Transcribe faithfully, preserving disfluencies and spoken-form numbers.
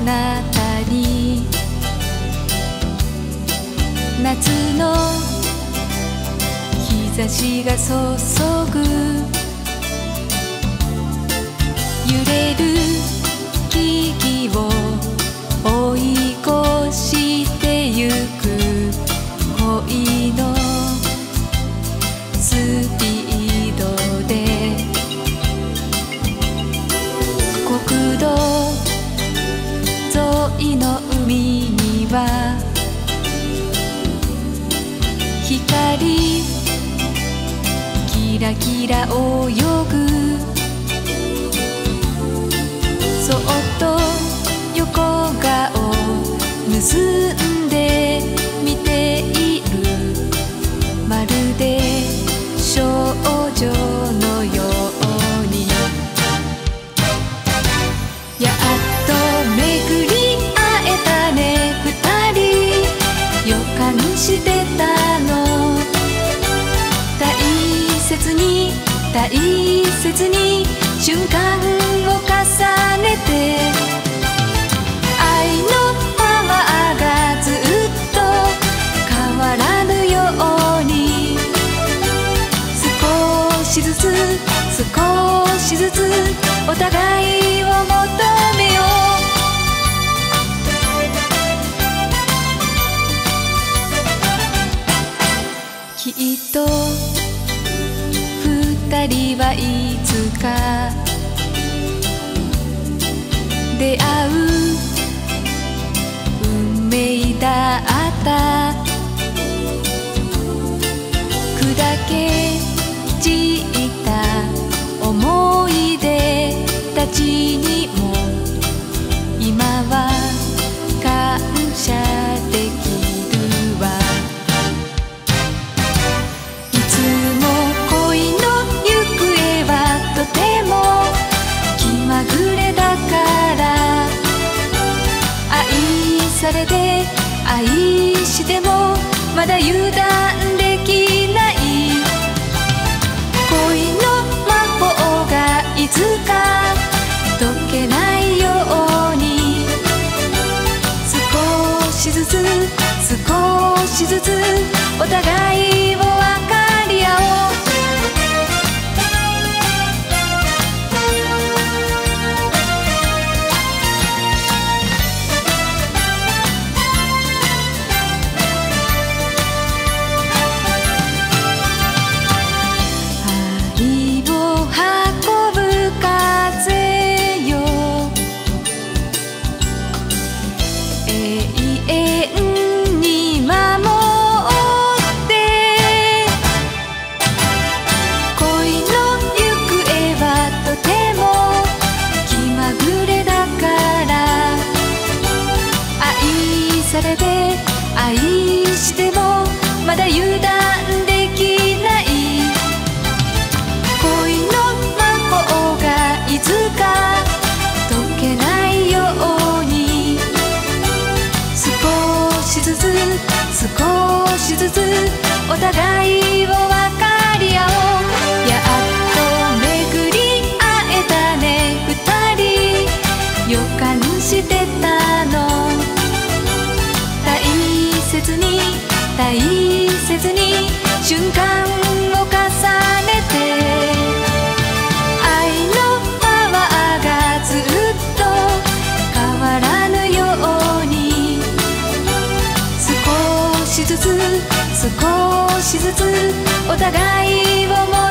彼方に夏の日差しが注ぐ揺れる木々を追い越してゆく恋のスピードで国道沿いの海には光キラキラ泳ぐそっと横顔結んで見ているまるで少女のようにやっと巡り会えたね二人予感してたの大切に大切に瞬間を重ねて愛のパワーがずっと変わらぬように少しずつ少しずつお互いを求めようきっと二人はいつか出会う運命だった砕け散った思い出たちにも今は感謝できるわいつも恋の行方はとても気まぐれだから愛されて愛してもまだ油断できない恋の魔法がいつか解けないように少しずつ少しずつお互いを分かり合おう愛してもまだ油断できない恋の魔法がいつか解けないように少しずつ少しずつお互いを分かり合おうやっと巡り会えたね二人予感してたの大切に大切に瞬間を重ねて愛のパワーがずっと変わらぬように少しずつ少しずつお互いを